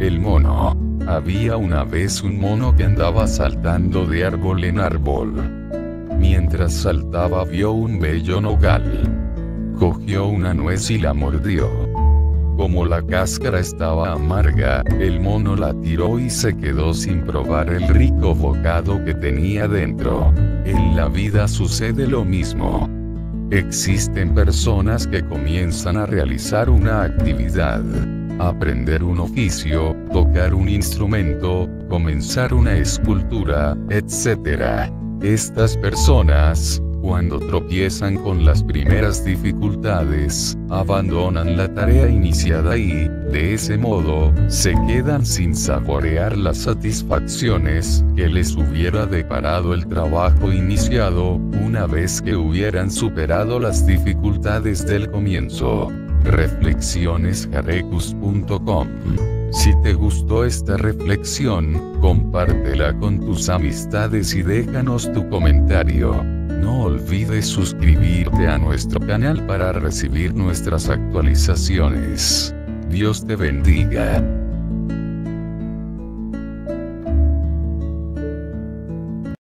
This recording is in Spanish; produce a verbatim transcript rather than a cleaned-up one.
El mono. Había una vez un mono que andaba saltando de árbol en árbol. Mientras saltaba vio un bello nogal. Cogió una nuez y la mordió. Como la cáscara estaba amarga, el mono la tiró y se quedó sin probar el rico bocado que tenía dentro. En la vida sucede lo mismo. Existen personas que comienzan a realizar una actividad, aprender un oficio, tocar un instrumento, comenzar una escultura, etcétera. Estas personas, cuando tropiezan con las primeras dificultades, abandonan la tarea iniciada y, de ese modo, se quedan sin saborear las satisfacciones que les hubiera deparado el trabajo iniciado, una vez que hubieran superado las dificultades del comienzo. reflexiones jarecus punto com. Si te gustó esta reflexión, compártela con tus amistades y déjanos tu comentario. No olvides suscribirte a nuestro canal para recibir nuestras actualizaciones. Dios te bendiga.